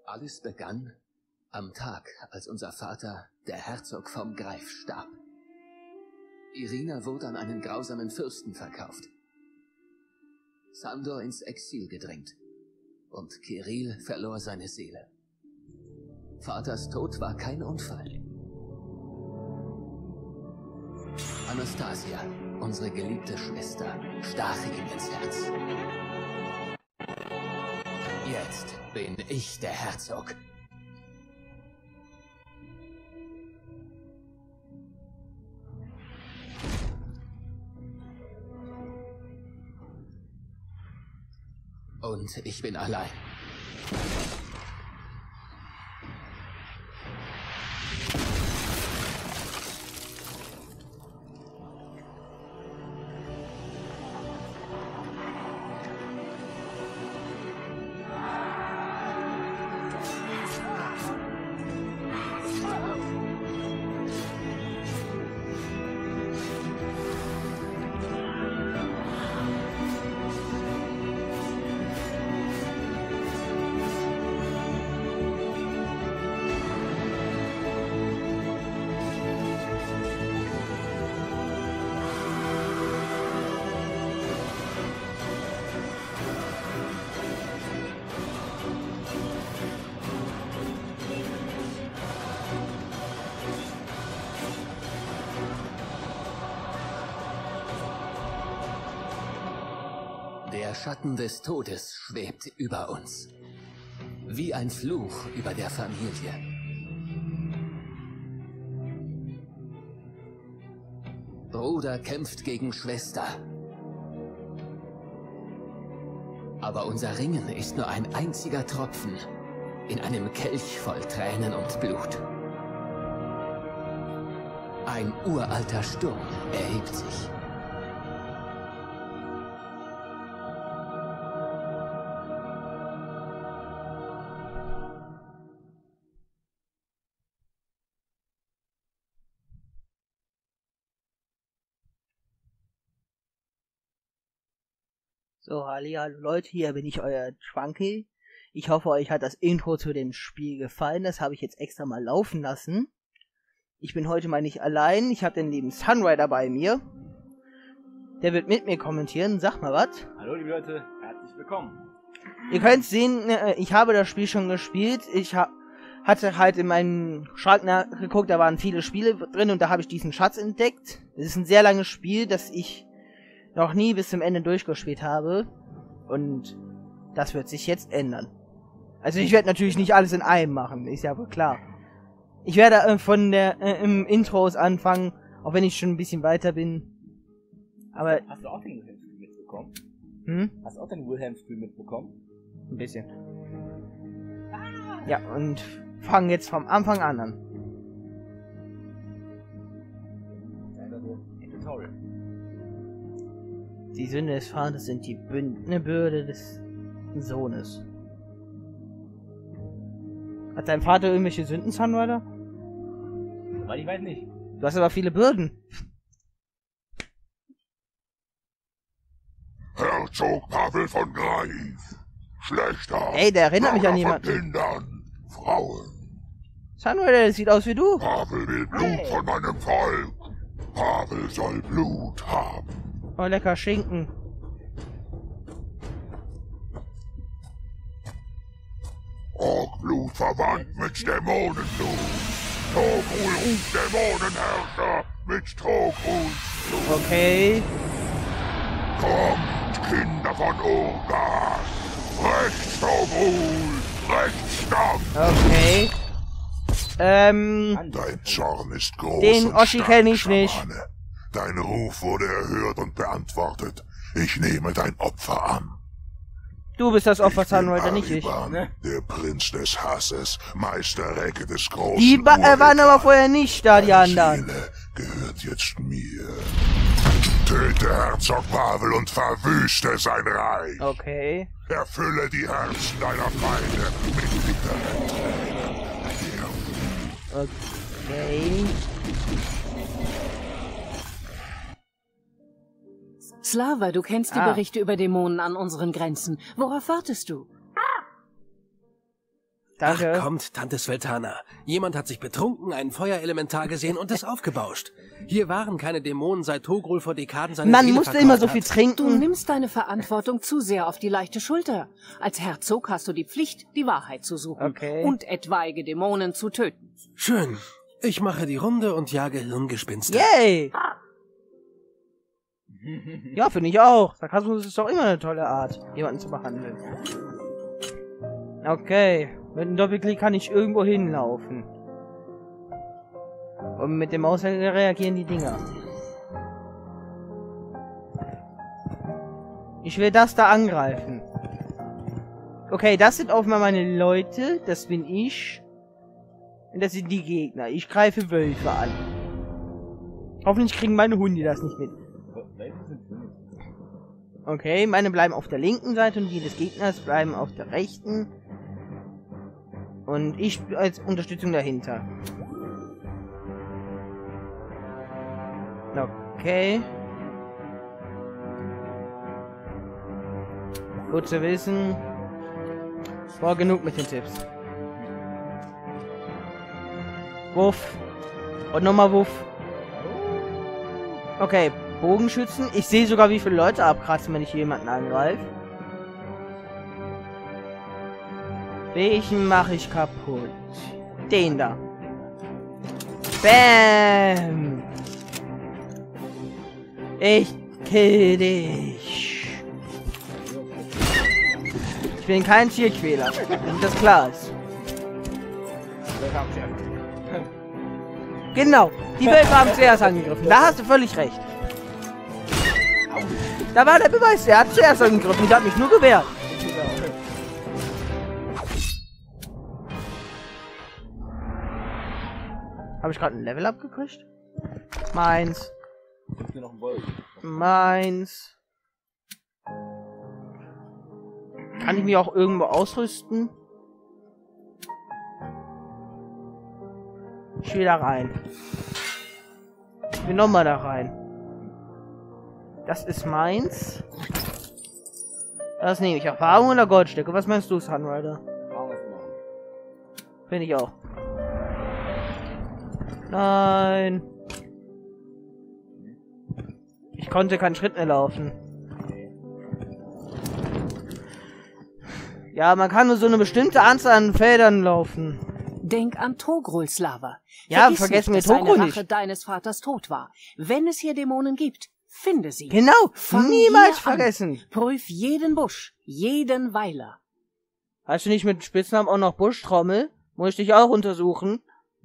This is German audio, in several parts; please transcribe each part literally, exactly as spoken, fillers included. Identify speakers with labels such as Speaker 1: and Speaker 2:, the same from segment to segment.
Speaker 1: Alles begann am Tag, als unser Vater, der Herzog vom Greif, starb. Irina wurde an einen grausamen Fürsten verkauft, Sandor ins Exil gedrängt und Kirill verlor seine Seele. Vaters Tod war kein Unfall. Anastasia, unsere geliebte Schwester, stach ihm ins Herz. Jetzt bin ich der Herzog. Und ich bin allein. Der Schatten des Todes schwebt über uns. Wie ein Fluch über der Familie. Bruder kämpft gegen Schwester. Aber unser Ringen ist nur ein einziger Tropfen in einem Kelch voll Tränen und Blut. Ein uralter Sturm erhebt sich.
Speaker 2: So, halli, hallo Leute, hier bin ich, euer Schwanky. Ich hoffe, euch hat das Intro zu dem Spiel gefallen. Das habe ich jetzt extra mal laufen lassen. Ich bin heute mal nicht allein. Ich habe den lieben Sunrider bei mir. Der wird mit mir kommentieren. Sag mal was.
Speaker 3: Hallo liebe Leute, herzlich willkommen.
Speaker 2: Ihr könnt sehen, ich habe das Spiel schon gespielt. Ich ha hatte halt in meinen Schrank nachgeguckt, da waren viele Spiele drin und da habe ich diesen Schatz entdeckt. Es ist ein sehr langes Spiel, das ich noch nie bis zum Ende durchgespielt habe. Und das wird sich jetzt ändern. Also ich werde natürlich nicht alles in einem machen, ist ja wohl klar. Ich werde äh, von der äh, im Intros anfangen, auch wenn ich schon ein bisschen weiter bin. Aber
Speaker 3: hast du auch den Wilhelm-Spiel mitbekommen?
Speaker 2: Hm?
Speaker 3: Hast du auch den Wilhelm-Spiel mitbekommen?
Speaker 2: Ein bisschen. Ja, und fangen jetzt vom Anfang an an.
Speaker 3: Tutorial.
Speaker 2: Die Sünde des Vaters sind die Bünd Bürde des Sohnes. Hat dein Vater irgendwelche Sünden, Sunrider?
Speaker 3: Weil ich weiß nicht.
Speaker 2: Du hast aber viele Bürden.
Speaker 4: Herzog Pavel von Greif. Schlechter.
Speaker 2: Ey, der erinnert mich an jemanden.
Speaker 4: Kindern, Frauen.
Speaker 2: Sunrider, das sieht aus wie du.
Speaker 4: Pavel will Blut hey. von meinem Volk. Pavel soll Blut haben.
Speaker 2: Oh, lecker Schinken.
Speaker 4: Orkblut verwandt mit Dämonenblut. Togrul ruft Dämonenherrscher mit Togruls Blut.
Speaker 2: Okay.
Speaker 4: Kommt, Kinder von Urgas. Rechts Togrul, rechts Stamm.
Speaker 2: Okay. Ähm.
Speaker 4: Dein Zorn ist groß.
Speaker 2: Den Oschi kenne ich nicht.
Speaker 4: Dein Ruf wurde erhört und beantwortet. Ich nehme dein Opfer an.
Speaker 2: Du bist das Opfer, Sunrider, nicht ich.
Speaker 4: Ne? Der Prinz des Hasses, Meister Recke des großen
Speaker 2: Die ba äh, waren aber vorher nicht da, die
Speaker 4: Deine
Speaker 2: anderen.
Speaker 4: Seele gehört jetzt mir. Töte Herzog Pavel und verwüste sein Reich.
Speaker 2: Okay.
Speaker 4: Erfülle die Herzen deiner Feinde mit bitteren Tränen.
Speaker 2: Okay.
Speaker 5: Slava, du kennst die
Speaker 2: ah.
Speaker 5: Berichte über Dämonen an unseren Grenzen. Worauf wartest du?
Speaker 2: Danke.
Speaker 6: Ach, kommt, Tante Sveltana. Jemand hat sich betrunken, einen Feuerelementar gesehen und es aufgebauscht. Hier waren keine Dämonen, seit Togrul vor Dekaden seine
Speaker 2: Man
Speaker 6: Seele
Speaker 2: musste
Speaker 6: verkauft
Speaker 2: immer so
Speaker 6: hat.
Speaker 2: viel
Speaker 5: Du
Speaker 2: trinken.
Speaker 5: nimmst deine Verantwortung zu sehr auf die leichte Schulter. Als Herzog hast du die Pflicht, die Wahrheit zu suchen
Speaker 2: Okay.
Speaker 5: und etwaige Dämonen zu töten.
Speaker 6: Schön. Ich mache die Runde und jage Hirngespinste.
Speaker 2: Yay! Ja, finde ich auch. Sarkasmus ist doch immer eine tolle Art, jemanden zu behandeln. Okay. Mit einem Doppelklick kann ich irgendwo hinlaufen. Und mit dem Maus reagieren die Dinger. Ich will das da angreifen. Okay, das sind offenbar meine Leute. Das bin ich. Und das sind die Gegner. Ich greife Wölfe an. Hoffentlich kriegen meine Hunde das nicht mit. Okay, meine bleiben auf der linken Seite und die des Gegners bleiben auf der rechten. Und ich als Unterstützung dahinter. Okay. Gut zu wissen. War genug mit den Tipps. Wuff. Und nochmal Wuff. Okay, Bogenschützen. Ich sehe sogar, wie viele Leute abkratzen, wenn ich jemanden angreife. Welchen mache ich kaputt? Den da. Bam! Ich kill dich. Ich bin kein Tierquäler, damit das klar ist. Genau, die Wölfe haben zuerst angegriffen. Da hast du völlig recht. Da war der Beweis, er hat zuerst angegriffen. Ich habe mich nur gewehrt. Habe ich gerade ein Level abgekriegt? Meins. Meins. Kann ich mich auch irgendwo ausrüsten? Ich will da rein. Ich will nochmal da rein. Das ist meins. Das nehme ich. Erfahrung oder Goldstücke? Was meinst du, Sunrider? Finde ich auch. Nein. Ich konnte keinen Schritt mehr laufen. Ja, man kann nur so eine bestimmte Anzahl an Feldern laufen.
Speaker 5: Denk an Togrul, Slava.
Speaker 2: Ja,
Speaker 5: Vergiss
Speaker 2: vergessen
Speaker 5: nicht,
Speaker 2: wir
Speaker 5: dass
Speaker 2: Togrul
Speaker 5: seine
Speaker 2: nicht.
Speaker 5: Rache deines Vaters tot war. Wenn es hier Dämonen gibt, finde sie.
Speaker 2: Genau,
Speaker 5: Fang
Speaker 2: niemals
Speaker 5: hier an.
Speaker 2: vergessen.
Speaker 5: Prüf jeden Busch, jeden Weiler.
Speaker 2: Hast du nicht mit Spitznamen auch noch Buschtrommel? Muss ich dich auch untersuchen?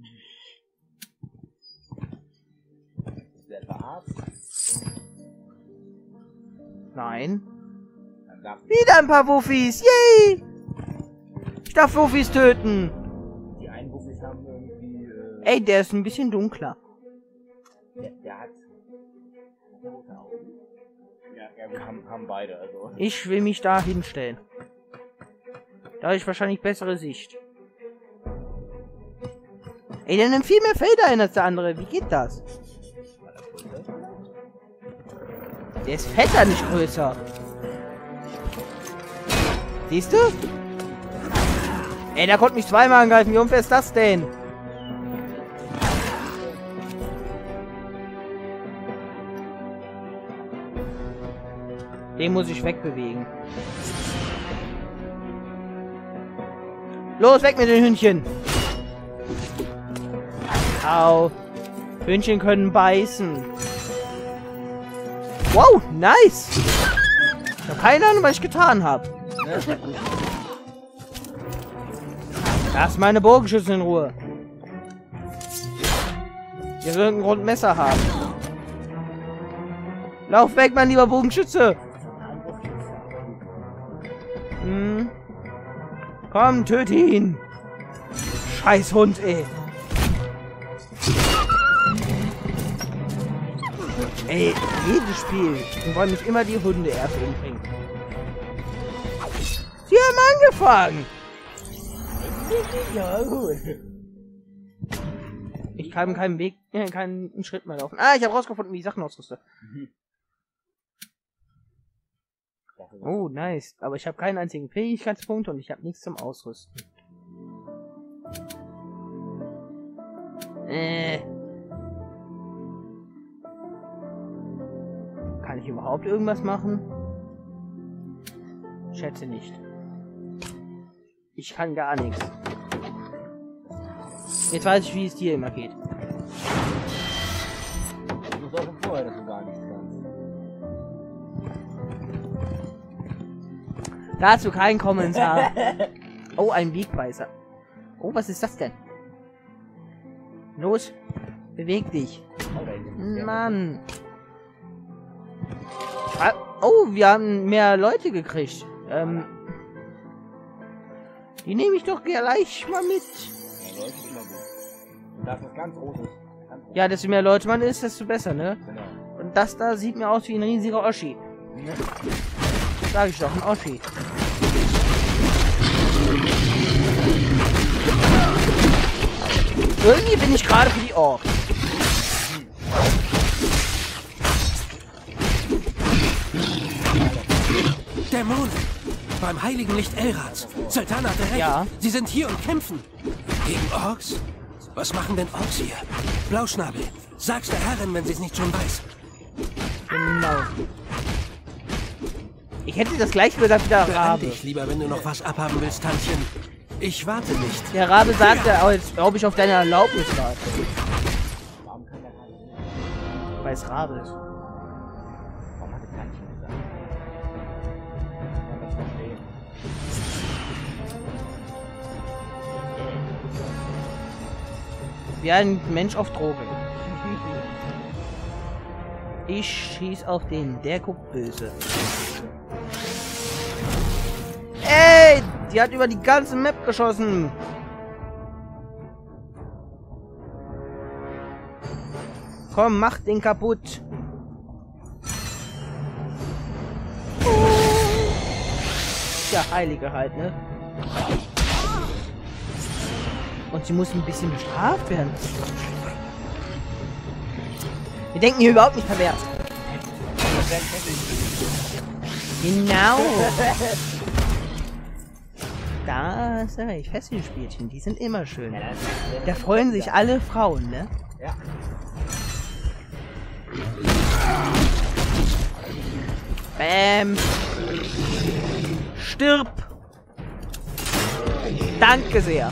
Speaker 2: Nein. Wieder ein paar Wuffis. Yay! Ich darf Wuffis töten.
Speaker 3: Die einen Wuffis haben irgendwie. Äh,
Speaker 2: Ey, der ist ein bisschen dunkler.
Speaker 3: der, der hat. rote Augen. Ja, ja, wir haben, haben beide, also.
Speaker 2: Ich will mich da hinstellen. Da habe ich wahrscheinlich bessere Sicht. Ey, der nimmt viel mehr Felder ein als der andere. Wie geht das? Der ist fetter, nicht größer. Siehst du? Ey, der konnte mich zweimal angreifen. Wie unfair ist das denn? Den muss ich wegbewegen. Los, weg mit den Hühnchen. Au. Hühnchen können beißen. Wow, nice. Ich habe keine Ahnung, was ich getan habe. Lass meine Bogenschützen in Ruhe. Wir sollten ein Grundmesser haben. Lauf weg, mein lieber Bogenschütze. Hm. Komm, töte ihn. Scheiß Hund, ey. Ey, jedes Spiel. Wir wollen mich immer die Hunde erst umbringen. Sie haben angefangen. Ja, gut. Ich kann keinen Weg, äh, keinen Schritt mehr laufen. Ah, ich habe rausgefunden, wie ich Sachen ausrüste. Oh, nice. Aber ich habe keinen einzigen Fähigkeitspunkt und ich habe nichts zum Ausrüsten. Äh. Kann ich überhaupt irgendwas machen? Schätze nicht. Ich kann gar nichts. Jetzt weiß ich, wie es dir immer geht.
Speaker 3: Du musst auch schon vorher, dass du gar nichts kannst.
Speaker 2: Dazu kein Kommentar. Oh, ein Wegweiser. Oh, was ist das denn? Los, beweg dich. Mann. Ah, oh, wir haben mehr Leute gekriegt. Ähm, die nehme ich doch gleich mal mit.
Speaker 3: Ja, Leute ist immer gut. Und das ist ganz großes. Ganz groß.
Speaker 2: Ja, desto mehr Leute man ist, desto besser, ne?
Speaker 3: Genau.
Speaker 2: Und das da sieht mir aus wie ein riesiger Oschi. Sag ich doch, ein Oschi. Irgendwie bin ich gerade für die Orks.
Speaker 6: Dämonen! Beim heiligen Licht Elrads. Sultana hatte recht.
Speaker 2: Ja.
Speaker 6: Sie sind hier und kämpfen. Gegen Orks? Was machen denn Orks hier? Blauschnabel, sag's der Herrin, wenn sie es nicht schon weiß.
Speaker 2: Genau. Ich hätte das gleiche gesagt wie der
Speaker 6: Beeil
Speaker 2: Rabe.
Speaker 6: dich lieber, wenn du noch was abhaben willst, Tantchen. Ich warte nicht.
Speaker 2: Der Rabe sagte, als ob ich auf deine Erlaubnis warte.
Speaker 3: Warum kann der Rabe nicht?
Speaker 2: Weil es Rabe ist.
Speaker 3: Warum hat er Tantchen gesagt? Kann das verstehen.
Speaker 2: Wie ein Mensch auf Droge. Ich schieß auf den, der guckt böse. Ey, die hat über die ganze Map geschossen. Komm, mach den kaputt. Ja, Heilige halt, ne? Und sie muss ein bisschen bestraft werden. Wir denken hier überhaupt nicht pervers. Genau. Das sag ich, Fesselspielchen, die sind immer schön. Da freuen sich alle Frauen, ne?
Speaker 3: Ja.
Speaker 2: Bäm. Stirb. Danke sehr.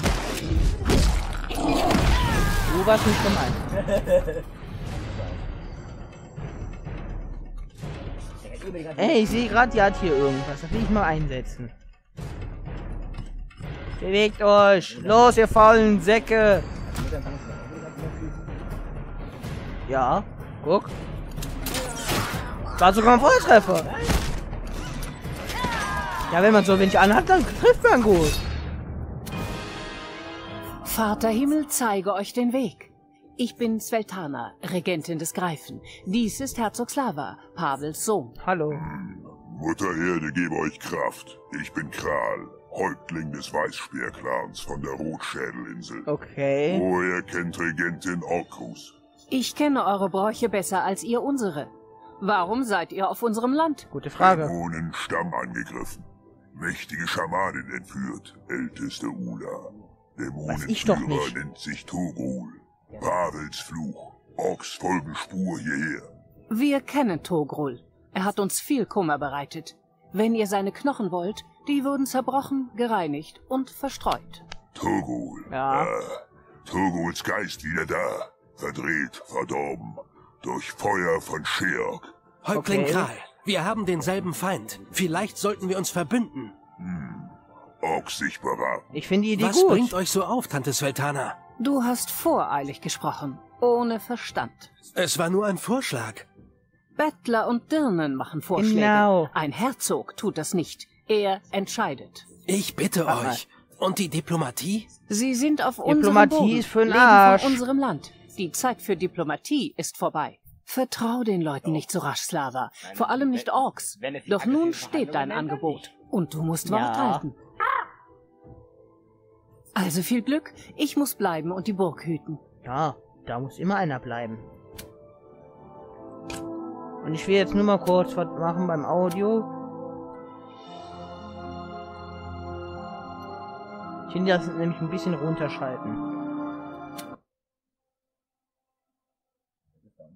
Speaker 2: Du warst nicht gemein. Ey, ich sehe gerade, die hat hier irgendwas. Das will ich mal einsetzen. Bewegt euch! Los, ihr faulen Säcke! Ja, guck. War sogar ein Volltreffer. Ja, wenn man so wenig anhat, dann trifft man gut.
Speaker 5: Vater Himmel, zeige euch den Weg. Ich bin Sveltana, Regentin des Greifen. Dies ist Herzog Slava, Pavels Sohn.
Speaker 2: Hallo.
Speaker 4: Mutter Erde, gebe euch Kraft. Ich bin Kral, Häuptling des Weißspeerclans von der Rotschädelinsel.
Speaker 2: Okay.
Speaker 4: Woher kennt Regentin Orkus?
Speaker 5: Ich kenne eure Bräuche besser als ihr unsere. Warum seid ihr auf unserem Land?
Speaker 2: Gute Frage.
Speaker 4: Dämonenstamm angegriffen. Mächtige Schamanin entführt. Älteste Ula.
Speaker 2: Weiß ich doch
Speaker 4: Dämonenführer
Speaker 2: nicht.
Speaker 4: nennt sich Togul. Pavels Fluch. Orks folgen Spur hierher.
Speaker 5: Wir kennen Togrul. Er hat uns viel Kummer bereitet. Wenn ihr seine Knochen wollt, die wurden zerbrochen, gereinigt und verstreut.
Speaker 4: Togul.
Speaker 2: Ja.
Speaker 4: Ah, Toguls Geist wieder da. Verdreht, verdorben. Durch Feuer von Sheok.
Speaker 6: Häuptling
Speaker 2: Okay.
Speaker 6: Kral, wir haben denselben Feind. Vielleicht sollten wir uns verbünden.
Speaker 4: Orks sich beraten.
Speaker 2: Ich finde die Idee
Speaker 6: Was bringt
Speaker 2: gut.
Speaker 6: euch so auf, Tante Sveltana?
Speaker 5: Du hast voreilig gesprochen, ohne Verstand.
Speaker 6: Es war nur ein Vorschlag.
Speaker 5: Bettler und Dirnen machen Vorschläge.
Speaker 2: Genau.
Speaker 5: Ein Herzog tut das nicht. Er entscheidet.
Speaker 6: Ich bitte
Speaker 2: Warte mal.
Speaker 6: euch. Und die Diplomatie?
Speaker 5: Sie sind auf unserem
Speaker 2: Diplomatie
Speaker 5: Boden,
Speaker 2: ist für 'n
Speaker 5: leben
Speaker 2: Arsch.
Speaker 5: von unserem Land. Die Zeit für Diplomatie ist vorbei. Vertrau den Leuten nicht so rasch, Slava. Vor allem nicht Orks.
Speaker 3: Wenn es die
Speaker 5: Doch nun
Speaker 3: aggressiven
Speaker 5: steht dein
Speaker 3: Verhandlungen nennt, dann
Speaker 5: Angebot. Und du musst
Speaker 2: Ja.
Speaker 5: Wort halten. Also viel Glück. Ich muss bleiben und die Burg hüten.
Speaker 2: Ja, da muss immer einer bleiben. Und ich will jetzt nur mal kurz was machen beim Audio. Ich will das nämlich ein bisschen runterschalten.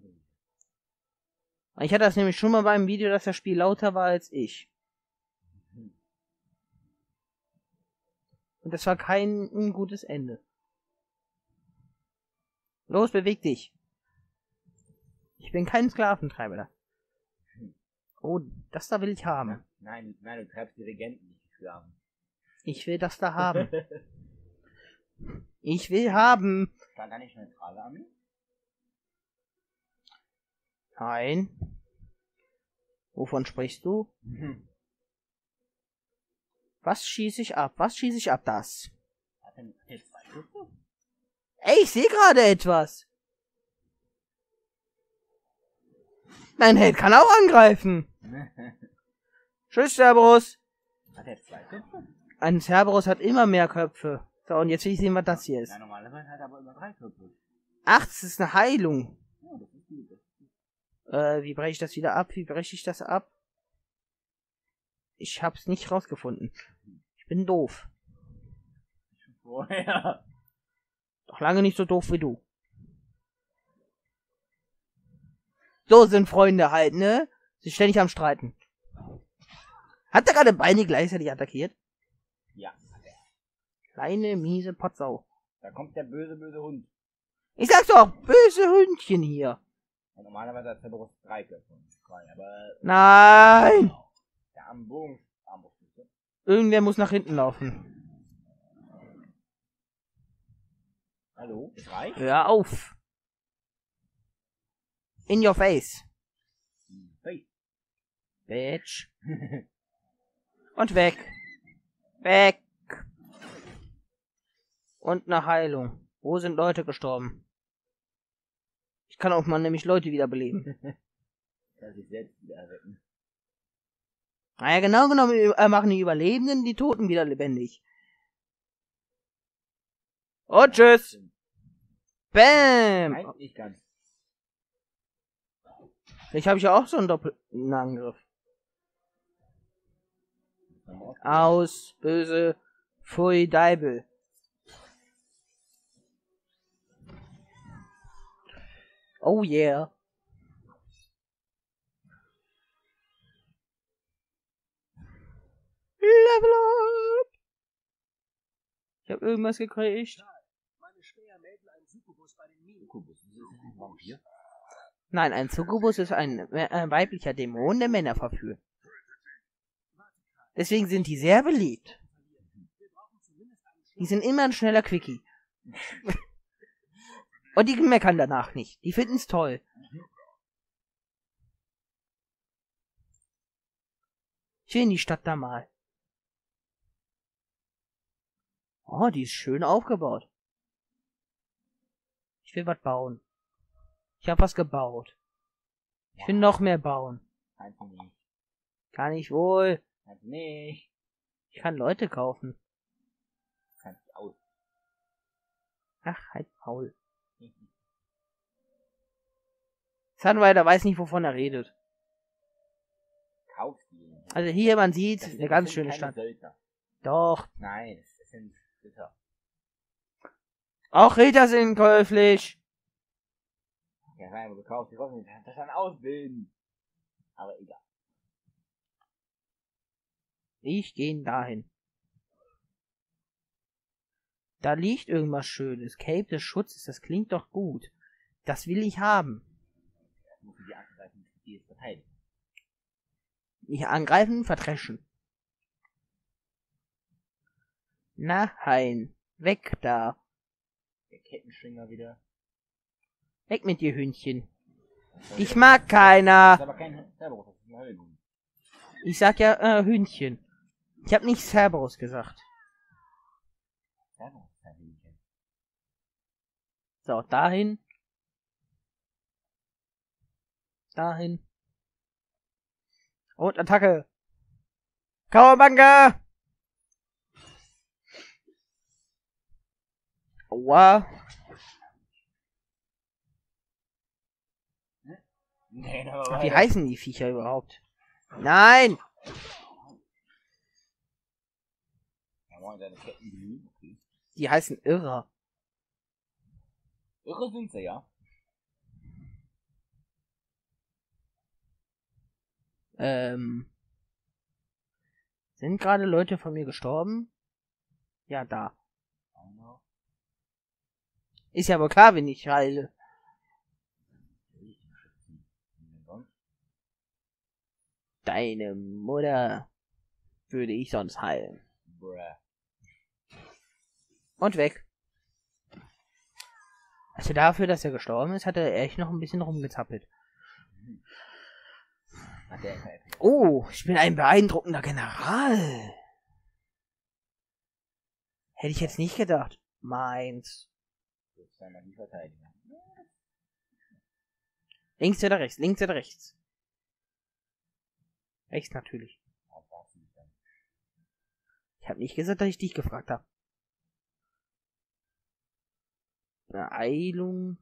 Speaker 2: Ich hatte das nämlich schon mal beim Video, dass das Spiel lauter war als ich. Und das war kein ein gutes Ende. Los, beweg dich. Ich bin kein Sklaventreiber da. Oh, das da will ich haben.
Speaker 3: Nein, nein, du treibst die Regenten nicht Sklaven.
Speaker 2: Ich will das da haben. Ich will haben.
Speaker 3: Stand da nicht neutrale Armee?
Speaker 2: Nein. Wovon sprichst du? Was schieße ich ab? Was schieße ich ab? Das.
Speaker 3: Hat denn hat der zwei Schüsse?
Speaker 2: Ey, ich sehe gerade etwas. Mein Held kann auch angreifen. Tschüss, Cerberus.
Speaker 3: Hat der zwei Köpfe?
Speaker 2: Ein Cerberus hat immer mehr Köpfe. So, und jetzt will ich sehen, was das hier ist.
Speaker 3: Ja, normalerweise hat er aber immer drei Köpfe.
Speaker 2: Ach, das ist eine Heilung.
Speaker 3: Ja, das ist gut. Das ist gut.
Speaker 2: Äh, wie breche ich das wieder ab? Wie breche ich das ab? Ich hab's nicht rausgefunden. Ich bin doof.
Speaker 3: Vorher.
Speaker 2: Doch lange nicht so doof wie du. So sind Freunde halt, ne? Sie ständig am Streiten. Hat er gerade beide gleichzeitig attackiert?
Speaker 3: Ja, hat er.
Speaker 2: Kleine, miese Potsau.
Speaker 3: Da kommt der böse, böse Hund.
Speaker 2: Ich sag's doch, böse Hündchen hier.
Speaker 3: Ja, normalerweise hat Cerberus drei Köpfe. Zwei, aber
Speaker 2: Nein!
Speaker 3: der am Bogen. Armbrustschütze.
Speaker 2: Irgendwer muss nach hinten laufen.
Speaker 3: Hallo? Ist reich?
Speaker 2: Hör auf! In your face,
Speaker 3: Hey.
Speaker 2: bitch. Und weg. Weg. Und eine Heilung. Wo sind Leute gestorben? Ich kann auch mal nämlich Leute wiederbeleben.
Speaker 3: Kann sich selbst wieder erwecken.
Speaker 2: Naja, genau genommen äh, machen die Überlebenden die Toten wieder lebendig. Und tschüss. Bam.
Speaker 3: Nein, nicht ganz.
Speaker 2: Vielleicht habe ich ja auch so einen doppelten Angriff. Aus, böse, pfui, Deibel. Oh yeah. Level up. Ich habe irgendwas gekriegt.
Speaker 6: Meine Späher melden einen Succubus bei den Minen.
Speaker 3: Succubus, ist das ein Vampir?
Speaker 2: Nein, ein Succubus ist ein äh, weiblicher Dämon, der Männer verführt. Deswegen sind die sehr beliebt. Die sind immer ein schneller Quickie. Und die meckern danach nicht. Die finden's toll. Ich will in die Stadt da mal. Oh, die ist schön aufgebaut. Ich will was bauen. Ich habe was gebaut. Ich will noch mehr bauen.
Speaker 3: Kannst du nicht.
Speaker 2: Kann ich wohl.
Speaker 3: Kannst du nicht.
Speaker 2: Ich kann Leute kaufen.
Speaker 3: Kannst du aus.
Speaker 2: Ach, halt Paul. Sunrider weiß nicht, wovon er redet.
Speaker 3: Kaufst du ihn.
Speaker 2: Also hier, man sieht,
Speaker 3: Das sind-
Speaker 2: eine ganz
Speaker 3: das sind
Speaker 2: schöne
Speaker 3: keine
Speaker 2: Stadt.
Speaker 3: Söldner.
Speaker 2: Doch.
Speaker 3: Nein, das sind Ritter.
Speaker 2: Auch Ritter sind käuflich.
Speaker 3: Ja, nein, aber du kaufst die trotzdem. Das ist ein Ausbilden. Aber egal.
Speaker 2: Ich gehe dahin. Da liegt irgendwas Schönes. Cape des Schutzes, das klingt doch gut. Das will ich haben.
Speaker 3: Das musst du die angreifen, die ist verteidigt.
Speaker 2: Nicht angreifen, verdreschen. Nein. Weg da.
Speaker 3: Der Kettenschwinger wieder.
Speaker 2: Weg mit dir, Hündchen. Ich mag keiner.
Speaker 3: Das ist aber kein Cerberus, das ist ein Höllenhund.
Speaker 2: Ich sag ja, äh, Hündchen. Ich hab nicht Cerberus gesagt.
Speaker 3: Cerberus ist ein Hündchen.
Speaker 2: So, dahin. Dahin. Und Attacke. Kawabanga! Aua.
Speaker 3: Nee, aber
Speaker 2: Ach, wie heißen die Viecher überhaupt? Nein!
Speaker 3: Ja, wollen seine Ketten glühen? Okay.
Speaker 2: Die heißen Irrer.
Speaker 3: Irre sind sie, ja.
Speaker 2: Ähm. Sind gerade Leute von mir gestorben? Ja, da. Ist ja wohl klar, wenn ich heile. Deine Mutter würde ich sonst heilen. Und weg. Also dafür, dass er gestorben ist, hat er echt noch ein bisschen rumgezappelt. Oh, ich bin ein beeindruckender General. Hätte ich jetzt nicht gedacht. Meins. Links oder rechts? Links oder rechts? Rechts natürlich. Ich habe nicht gesagt, dass ich dich gefragt habe. Beeilung.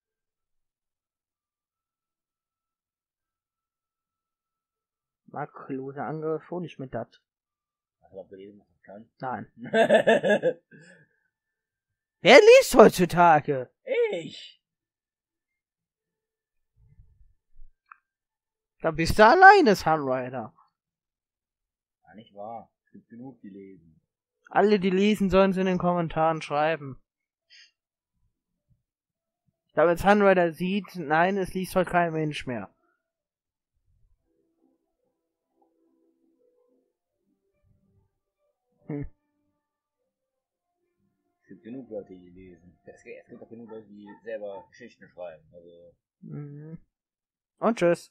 Speaker 2: Makelloser Angriff, wo nicht mit dat. Nein. Wer liest heutzutage?
Speaker 3: Ich!
Speaker 2: Da bist du alleine, Sunrider.
Speaker 3: Ja, nicht wahr. Es gibt genug, die lesen.
Speaker 2: Alle, die lesen, sollen es in den Kommentaren schreiben. Damit Sunrider sieht, nein, es liest heute kein Mensch mehr. Hm.
Speaker 3: Es gibt genug Leute, die lesen. Es gibt auch genug Leute, die selber Geschichten schreiben. Also.
Speaker 2: Mhm. Und tschüss.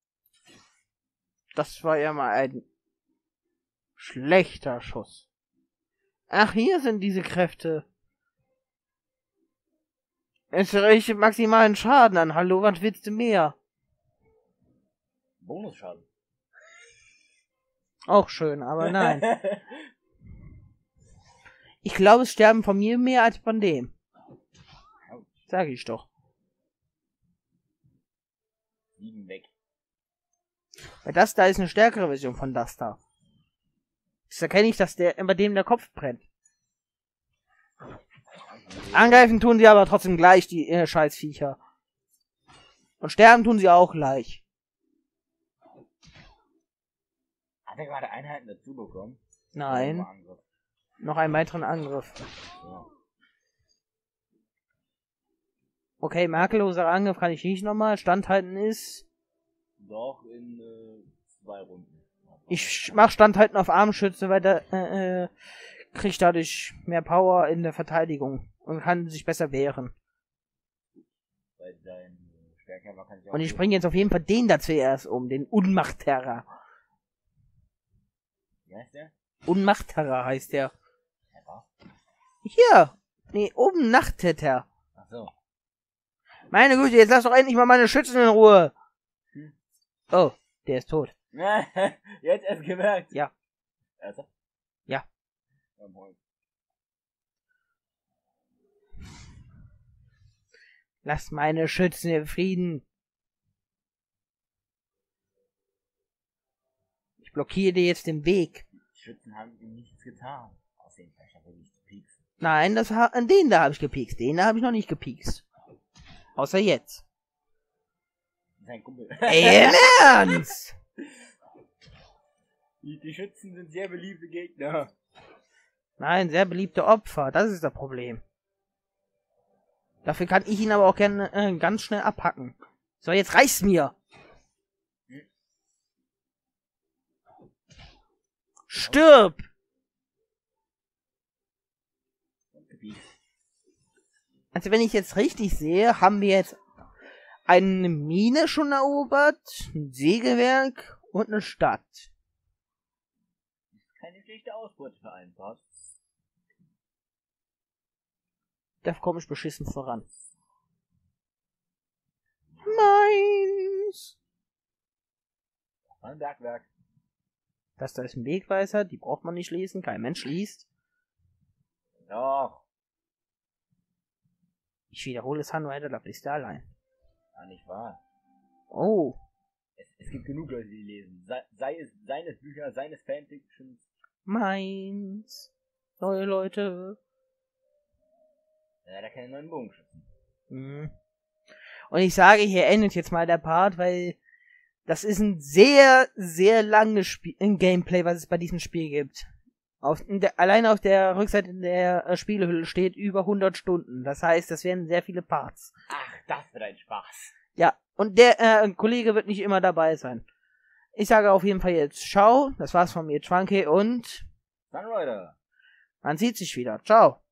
Speaker 2: Das war ja mal ein schlechter Schuss. Ach, hier sind diese Kräfte. Es richtet maximalen Schaden an. Hallo, was willst du mehr?
Speaker 3: Bonusschaden.
Speaker 2: Auch schön, aber nein. Ich glaube, es sterben von mir mehr als von dem. Sag ich doch.
Speaker 3: Sieben weg.
Speaker 2: Weil das da ist eine stärkere Version von das da. Das erkenne ich, dass der bei dem der Kopf brennt. Angreifen tun sie aber trotzdem gleich, die äh, Scheißviecher. Und sterben tun sie auch gleich.
Speaker 3: Hat er gerade Einheiten dazu bekommen?
Speaker 2: Nein. Noch einen weiteren Angriff.
Speaker 3: Ja.
Speaker 2: Okay, makelloser Angriff kann ich nicht nochmal. Standhalten ist...
Speaker 3: Doch, in äh, zwei Runden.
Speaker 2: Ich mach Standhalten auf Armschütze, weil der äh, äh, kriegt dadurch mehr Power in der Verteidigung und kann sich besser wehren.
Speaker 3: Bei deinen Stärkhammer kann ich auch
Speaker 2: Und ich bringe jetzt auf jeden Fall den da zuerst um, den Unmachtterror.
Speaker 3: Wie heißt der?
Speaker 2: Unmachtterror heißt der.
Speaker 3: Terror?
Speaker 2: Hier! Nee, oben Nachttäter.
Speaker 3: Ach so.
Speaker 2: Meine Güte, jetzt lass doch endlich mal meine Schützen in Ruhe.
Speaker 3: Hm.
Speaker 2: Oh, der ist tot.
Speaker 3: Jetzt erst gemerkt.
Speaker 2: Ja.
Speaker 3: Also?
Speaker 2: Ja.
Speaker 3: Ja, moin.
Speaker 2: Lass meine Schützen in Frieden. Ich blockiere dir jetzt den Weg.
Speaker 3: Die Schützen haben ihm nichts getan. Außerdem vielleicht aber nicht zu pieksen.
Speaker 2: Nein, das ha an den da habe ich gepiekst. Den da habe ich noch nicht gepiekst. Außer jetzt.
Speaker 3: Sein Kumpel.
Speaker 2: Ey, im Ernst?
Speaker 3: Die, die Schützen sind sehr beliebte Gegner.
Speaker 2: Nein, sehr beliebte Opfer. Das ist das Problem. Dafür kann ich ihn aber auch gerne äh, ganz schnell abhacken. So, jetzt reicht's mir.
Speaker 3: Hm.
Speaker 2: Stirb! Also wenn ich jetzt richtig sehe, haben wir jetzt eine Mine schon erobert, ein Sägewerk und eine Stadt.
Speaker 3: Keine schlechte Ausbeute vereinbart.
Speaker 2: Da komme ich beschissen voran. Meins!
Speaker 3: Ein Bergwerk.
Speaker 2: Das da ist ein Wegweiser, die braucht man nicht lesen, kein Mensch liest.
Speaker 3: Doch.
Speaker 2: Ich wiederhole es, Hanno, da bist du allein.
Speaker 3: Ja, nicht wahr.
Speaker 2: Oh.
Speaker 3: Es, es gibt genug Leute, die lesen. Sei, sei es seines Bücher, seines Fanfictions.
Speaker 2: Meins. Neue Leute.
Speaker 3: Ja, da keine neuen Bogenschützen.
Speaker 2: Mhm. Und ich sage, hier endet jetzt mal der Part, weil Das ist ein sehr, sehr langes Spiel, ein Gameplay, was es bei diesem Spiel gibt. Auf der, allein auf der Rückseite der äh, Spielehülle steht über hundert Stunden. Das heißt, das wären sehr viele Parts.
Speaker 3: Ach, das wird ein Spaß.
Speaker 2: Ja, und der äh, Kollege wird nicht immer dabei sein. Ich sage auf jeden Fall jetzt ciao. Das war's von mir, Trunky, und
Speaker 3: Sunrider.
Speaker 2: man sieht sich wieder. Ciao.